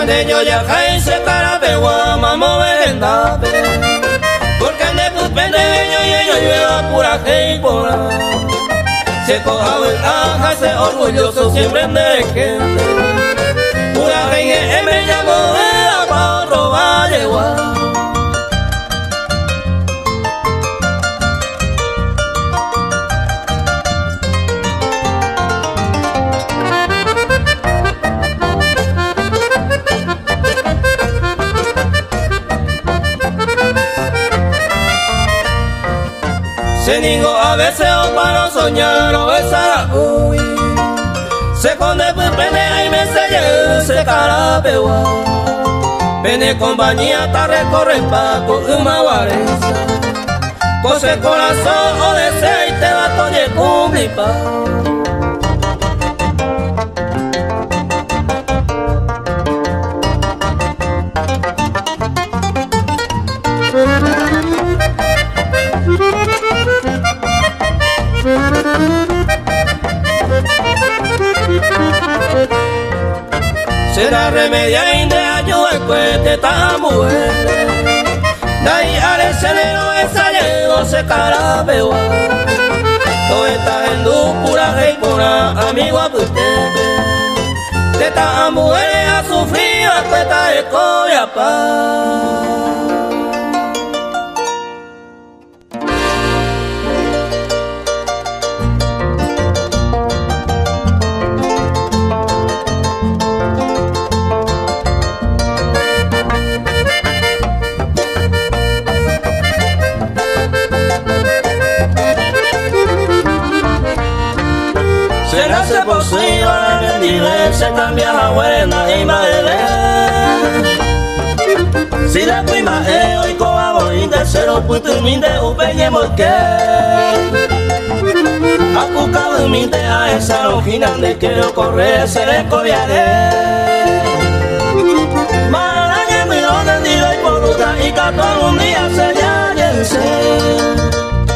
Cuando ya cae se cara de guamamo venda, porque ande pupende yo lleva pura pora. Se coja el aja, se orgulloso siempre de gente. Pura gente me llamó a pa' robar igual. Se digo a veces o para soñar o besar uy. Se conde pene y me selle se carapewa. Pene compañía ta recorre pa con una guareza. Cose corazón o desea y te va a toñe cumplipa. Será remedia y de ayuda el cuete tan mujer. Dai al cenero esa llegó se carapewa. Todo está en pura rey pura amigo a usted. De tan mujeres a sufrir a cuesta de coyapa. Será se posible que se cambia la buena y madre. Si la prima es hoy coabo y de cero puto minde upeñe porque a cucado minde a esa longina de quiero correr se le cobiaré. Maraña mi donde digo y por ruta y catón un día se lláyense.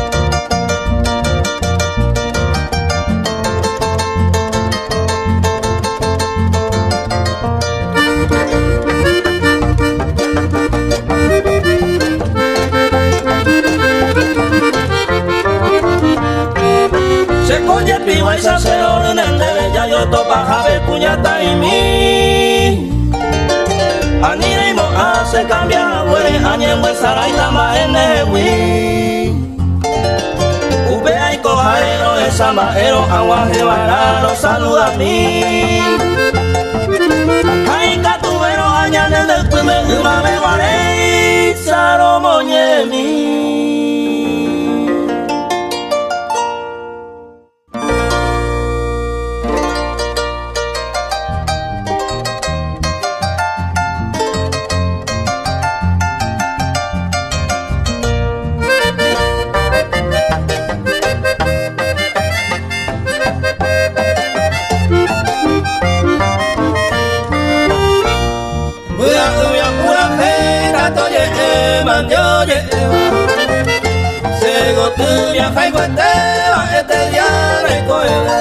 Se coge piwa y se hace orden de ya yo topa jave puñata y mi Anirimo hace cambiar la buena añen buen saray tama en newi Ubea y cojarero esa majero agua de varano saluda a mí Ay catubero añan del primer una me guaré saro moñe mi Sego tu viaja y guateva este día recoge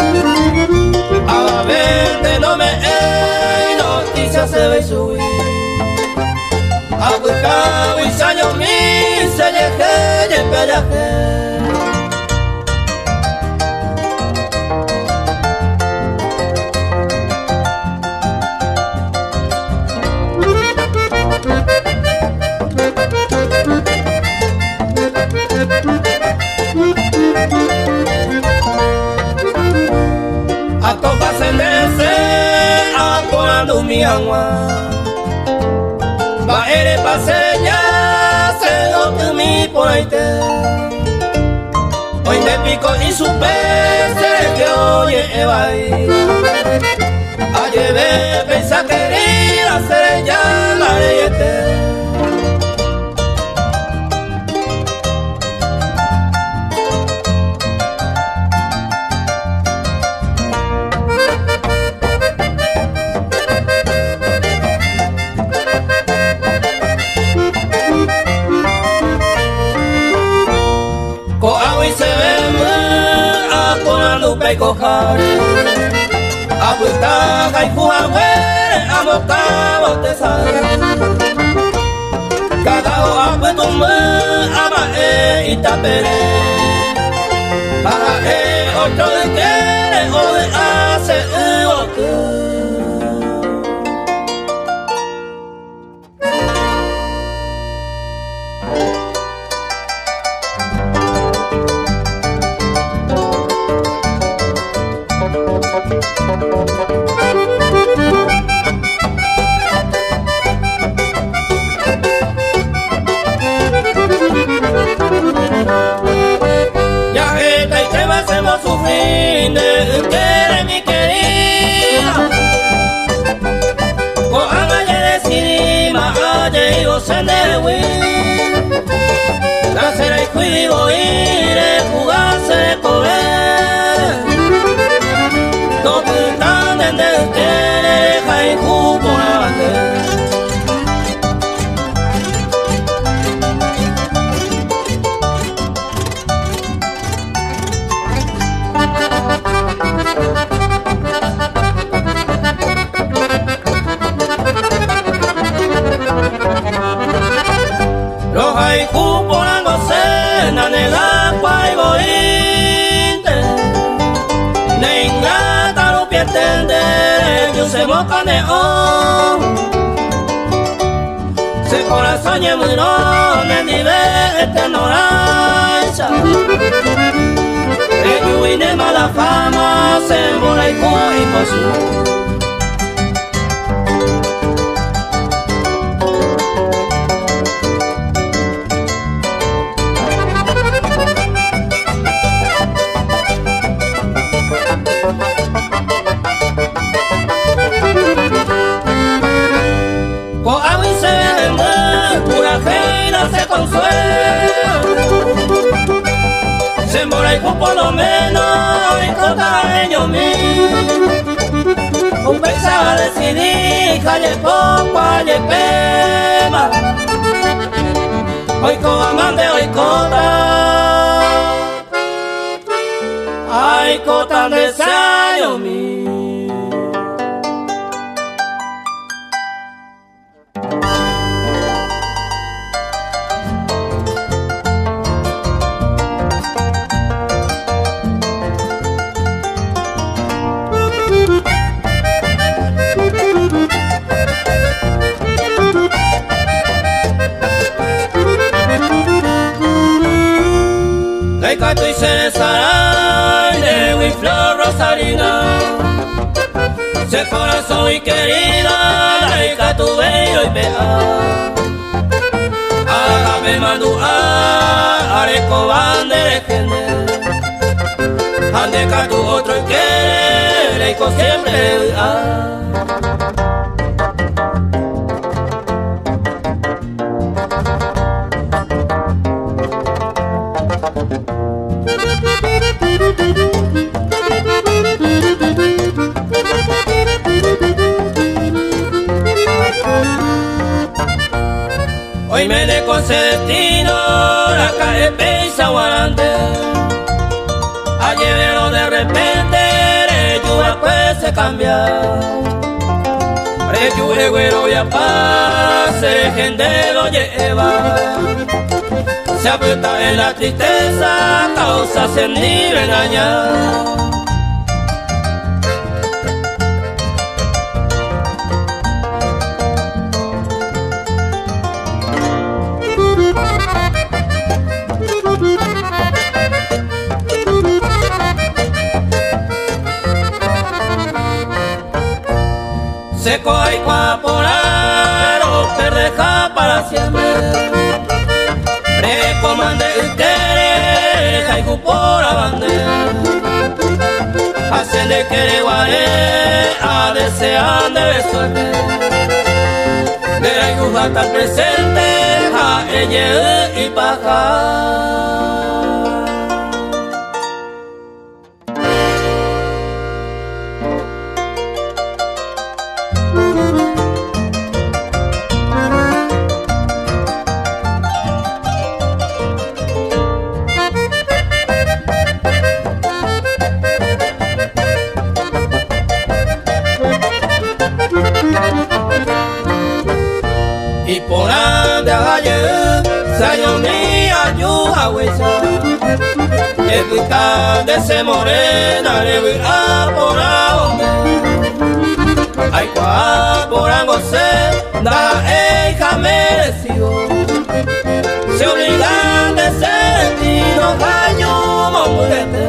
a verte no me noticias se ve subir a buscar un año mi se llegue y pellaje a topa senderse a cuando mi agua va ere pase ya se lo que mi por ahí te hoy me pico y su pez que oye va ahí ayer me pensa quería hacer ya la leyete pe cojar a puta y fuagüe a boca bautizar cada agua tu ama y tapere para otro de quiere o de hace la será y cuido iré jugarse por él no tan de deja y cupo la bandera los haiku porándose en el agua y bointe ne ingrata lo pierde yo se moca neón se corazón y murón en nivel ignorancia ello y ne mala fama se mola y imposible. Con agua y se vende, pura reina se consuela. Se mora y por lo menos y cotaño mío. Un pensar decidí, calle poco, calle pema. Hoy con amante, hoy cota. Ay, cota de sayo mío. Cato y Cesaray de Wiflor Rosarina se corazón y querida Laika tu bello y pea Hágame mandua Areco bande gente Ande tu otro y quiere Leiko siempre Hoy me de con ese destino la calle pesa guarante ayer pero de repente yo pues se cambia yo güero ya pase gente lo lleva se aprieta en la tristeza causa sentir engañar seco hay cuaporar o te deja para siempre precomande usted hay por la bandera hacen de que guaré a desear de suerte de la igual tan presente a ella y paja. Thank you. a huesa. El putal de ese morena le voy a por a donde. Ay, cuá por angosé, da hija mereció. Se obligan de ser tino caño monguete.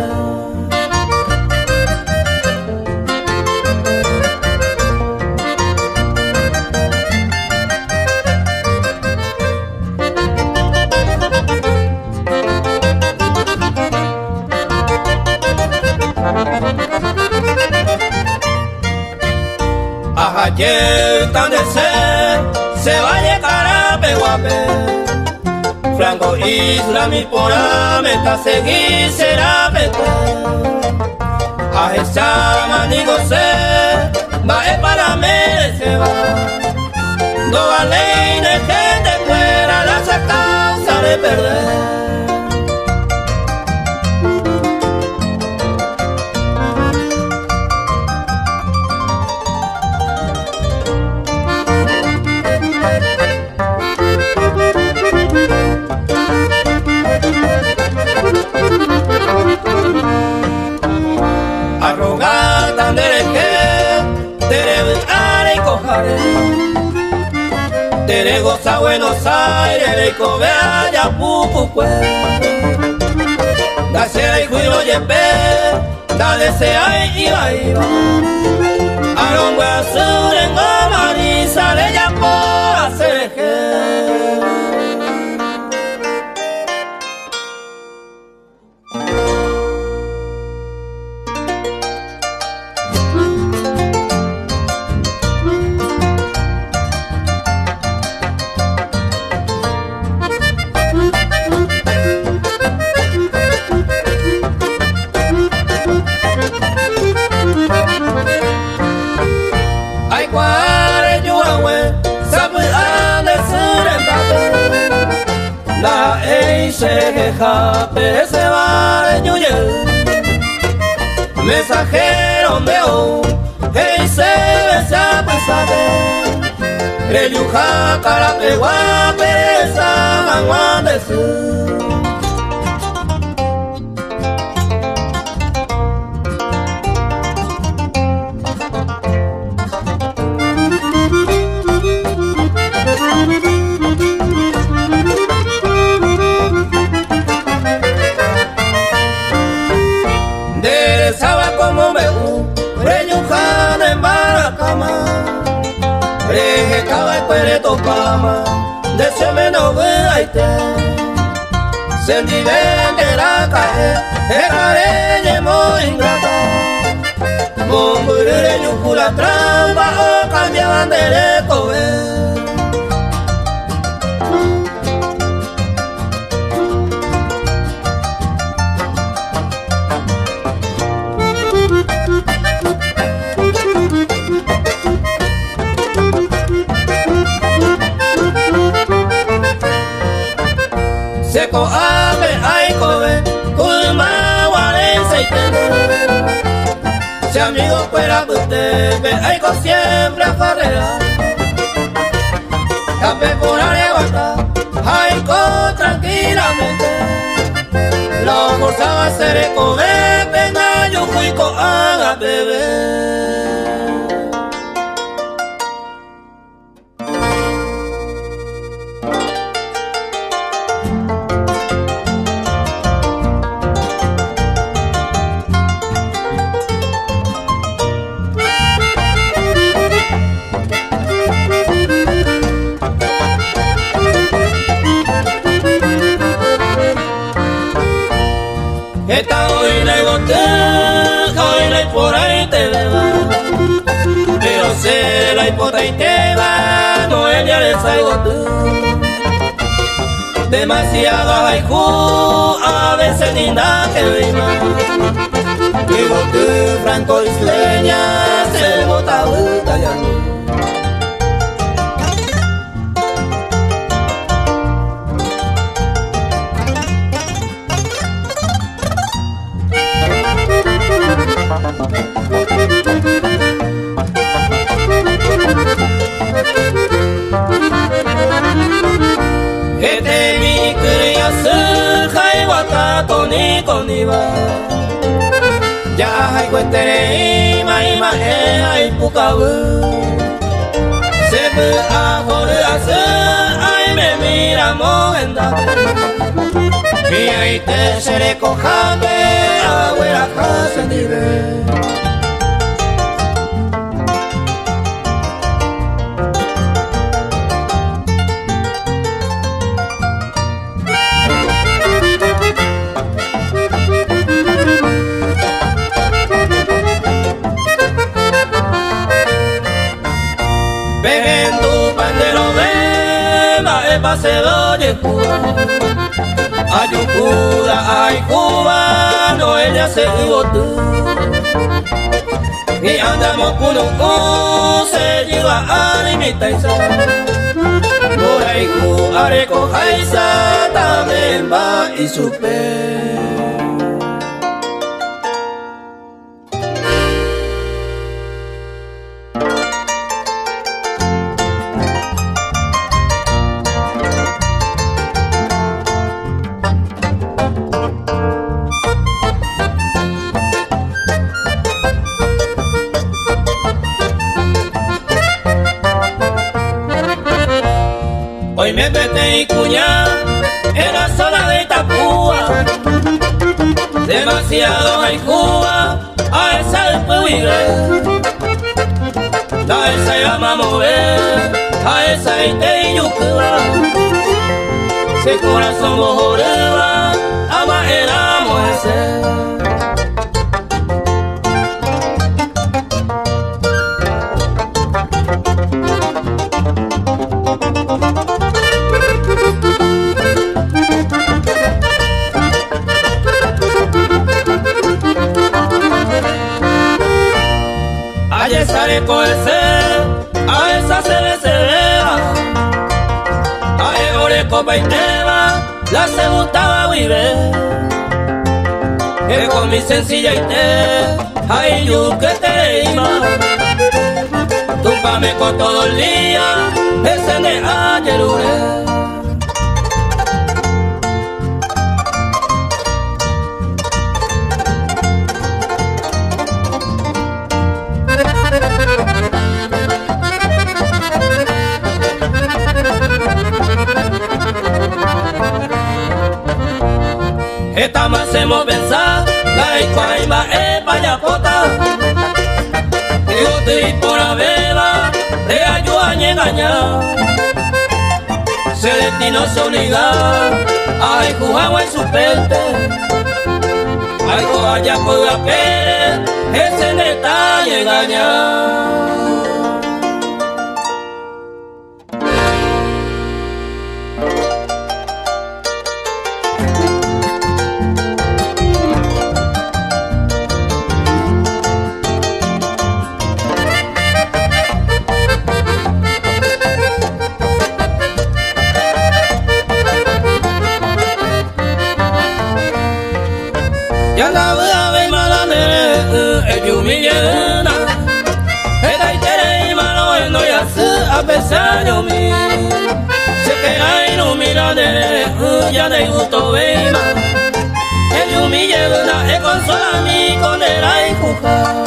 Ayer tan de ser se va a llegar a Pehuape. Franco Isla mi pora meta seguir será pete. A esa manigo se va a para merecer va. No vale de gente fuera la causa de perder. Arrogar tan dereje, tere are y cojare. Tere goza Buenos Aires, y cobe allá pupucue. Da sera y juilo yepe, dale se ay iba iba. Arongue azul en Marisa le ya por hacer eje. Se queja, pero se va de ñuye. Mensajero veo, que se besa pesade. Reyuja, carapegua, pereza, manguan de su. Como me reñujan en Maracama, rejecaba el cuereto cama, de ese menos veaite. Se divide la calle, era reñe muy ingrata. Mumburere yucula trampa, o cambiaban de recover. Seco abre ay cobe, culma guarense y tene. Si amigo fuera usted, ve ay con siempre a farrera. Cape por areguata, ay con tranquilamente. Lo forzaba a hacer cobe, venga yo fui con haga bebé. Esta hoy le boté, hoy le por ahí te va. Pero se la hipota y te va, no ella le salgo tú. Demasiado haiku, a veces ni nada que rima. Digo tú, franco isleña, se bota vuelta ya no. Este mi criança ima ima ai pukabu sebu ahore ase ai me mira moenda mi ai te seré cojame abuela casa dive Paseo de Cuba, hay un cura, hay cubano, ella se votó. Y andamos con un se lleva a limitaisa. Por ahí cura recojaisa, también va y supe. Hoy me vete y cuñá en la zona de Itapúa. Demasiado hay Cuba, a esa después vive. A esa llama a mover, a esa ite y yucuba. Se corazón mojoreba, ama éramos ese. Ayer sale con ese, a esa se le cebea. A ore copa y tema, la se gustaba vive. Que con mi sencilla y te, ay yo que te ima. Tú pa' me con todo el día, ese de ayer ure. Estamos hacemos pensar, la iguaima es payapota. Digo te por la beba, le ayuda a engañar. Se destino se obliga, ay jugamos en su pente. Ay coalla por la pere, ese detalle engañar. Ya la ve mala nere, yo me llena. Eda y tere y malo no ya se a pesar de mí. Se que hay no mira nere, ya de gusto veima. Yo me llena, consola a mí con el ay juja.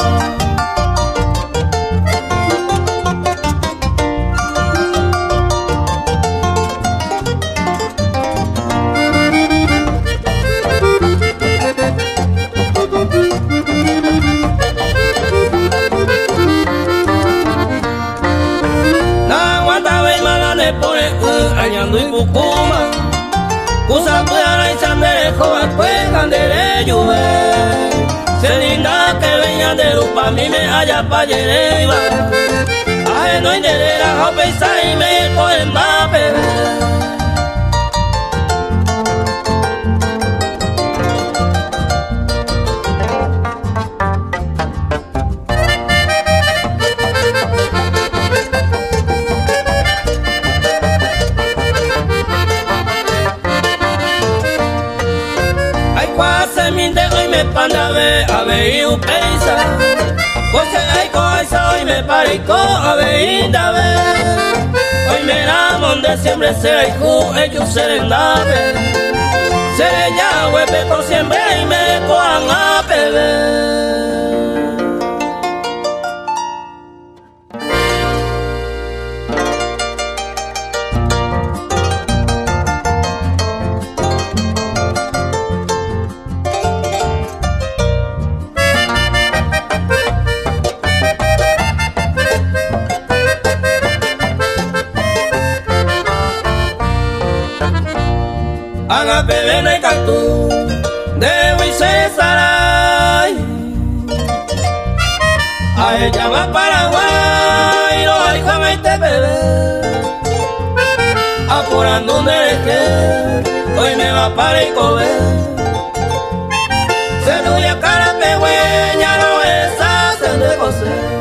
Añando y bucuma, usa pueda y sandere, joven pues candere lluve. Se linda que venga de luz pa' mí me haya pa' lleva. Ay no hay de la jope y me ponen más bebé. Panda ve a ver un peisa, José ay coisa hoy me parico a ver inda ve. Hoy me ramon de siempre será hijo ellos serán nave. Seré ya huepe por siempre y me cojan a beber. a beber no hay cactus de Huicesaray. A ella va Paraguay, lo hay jamás te bebé. Apurando un derecho, hoy me va para el cobre. Se tuya cara pehueña, no es hacer de coser.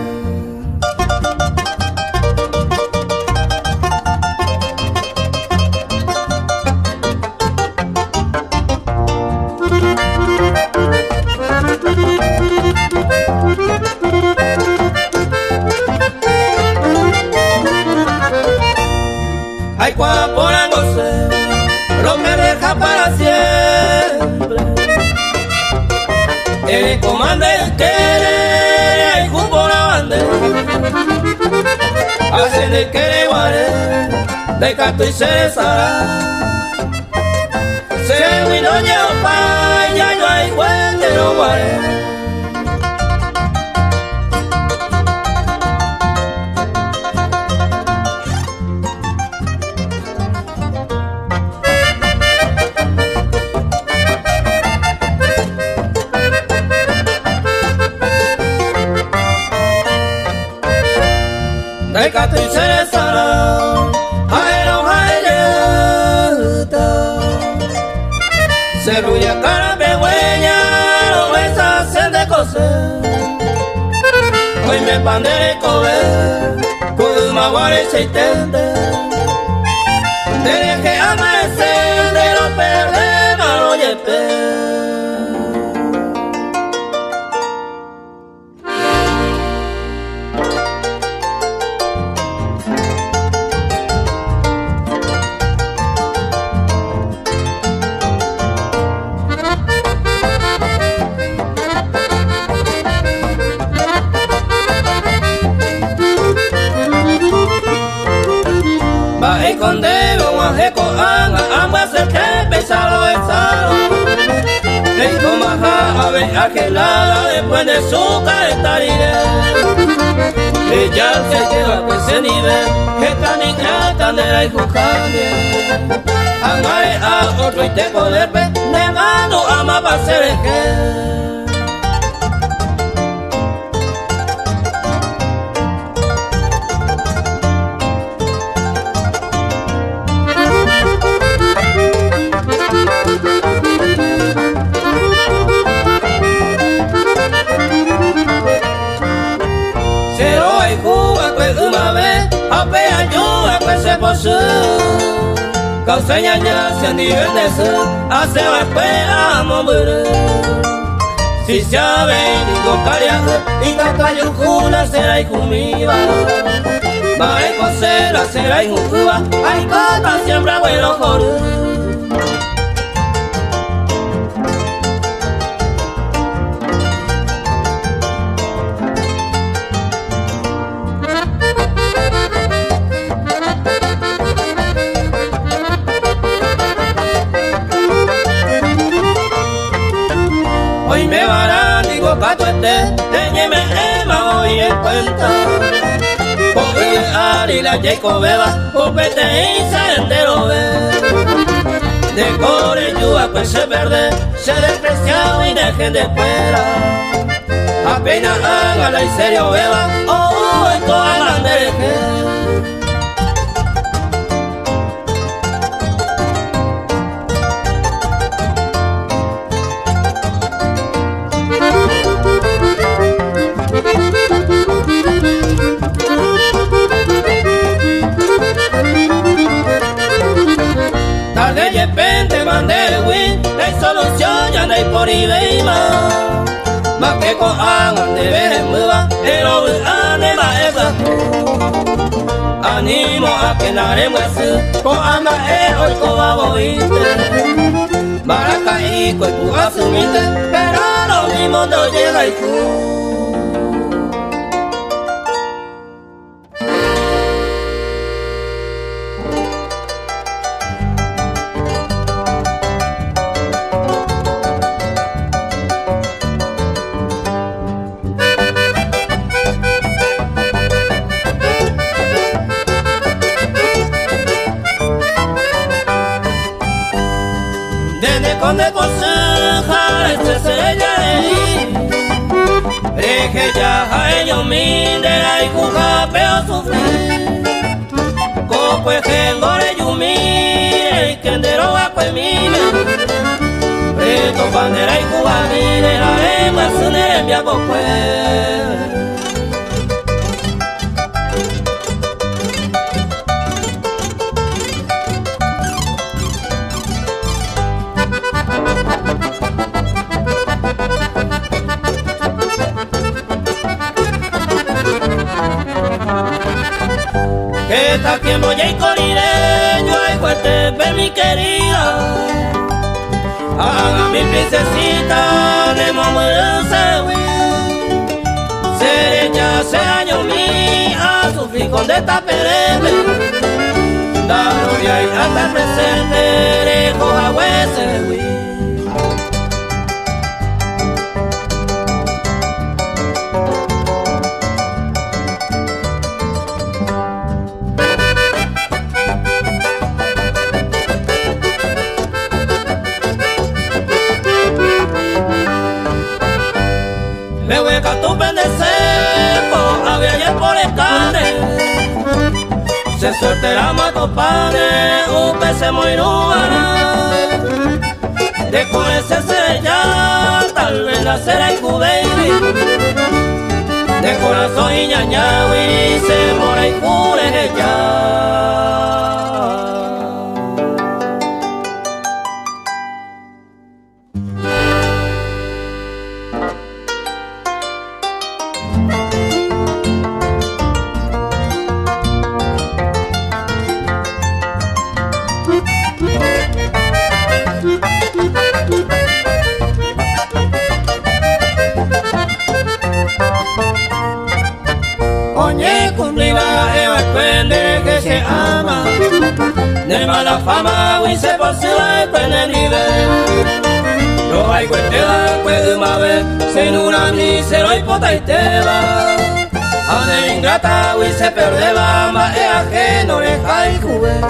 Ay, cuaporándose, lo que deja para siempre. El comandante quiere, ay, jumbo la bandera. Hacen el que le guarde, de canto y se deshará. Se vino llevo pa, ya no hay juez de lo guarde. De canto y se deshará, aero jayeta. Se ruya cara pehueña, no es hacer de coser. Hoy me pandere cober, con una guarda y seitente. Tenía que amanecer de no perder malo yepe. Va escondero, guajeco, ambas el que pesado besado. Le hizo maja a ver aquelada después de su caetariré. Ella se lleva por ese nivel, que tan ingrata de la injusticia. Amaré a otro y te poder ver, de mano ama para ser el que. Causeña ya se andivendecer, hace va a mover. Si se ha venido cariaje, y cacayo juna será hijo mío. Va a cosera será hijo cuba, ay cota siempre abuelo joder. Hoy me varán, digo pato teñeme ema hoy en cuenta. Porque Ari la Jacob beba, popete y se entero ve. De core yuba pues se verde, se despreciado y dejen de espera. Apenas hágala y serio beba, oh, esto hagan de que. Tarde y repente mandé el win, la solución ya no hay por Ibeima. Más que con hagan de ver en muda, el hombre anima esa. Animo a que naremos así, con ama hoy con aboíste. Maraca y cuerpo asumiste, pero lo mismo no llega y tú. que ya ellos mindera y cuja peo sufrir. Copo jengore yumi, kendero akwe mime. Preto bandera y cuba mire, la lengua sunere mia bokwe. Que está quien voy a ir corireño, ay fuerte, ve mi querida. Haga mi princesita, de momurusewi. Sereña se año mi, a sufrir con de esta perebe. Daro y ahí hasta el presente, lejos a huesewi. Me hueca tu pendeseco, había ayer por el cane. Se suelterá mato pane, un pese muy nubana. De con ese ya, tal vez la será y baby. De corazón y ñañawi, se mora y cure ya. Oye, cumplida, depende que se ama. De mala fama, y se posee el nivel. No hay cuentela, puede mabe, sin una ni se lo hipota y te va. A de ingrata, y se perdeba, más es ajeno, le cae jugué.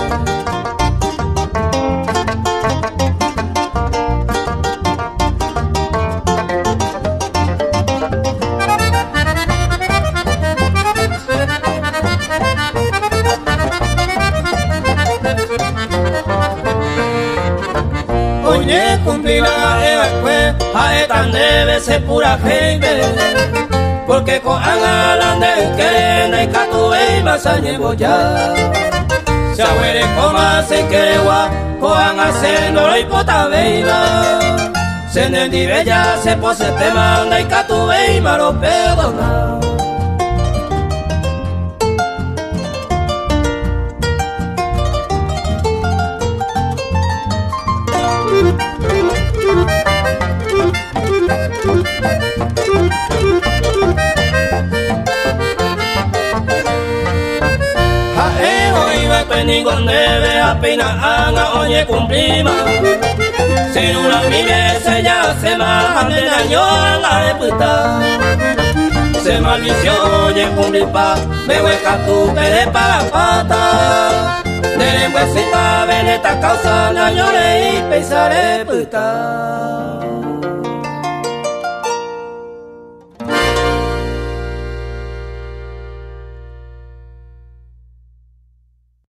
Oye, cumplirá después, a tan debe ser pura gente. Porque con angalan de que no hay catuve y más llevo ya. Se abuere coma se querewa, coan haciendo lo hipota veiva. Se nendive ya se pose te manda y catuve y malo perdona. Ningún debe apenas haga oye cumplima. Si una mire se ya se más de daño a la puta. Se maldició oye cumplipa, me hueca tu pere para pata. De lengüecita ven esta causa, no lloré y pensaré puta.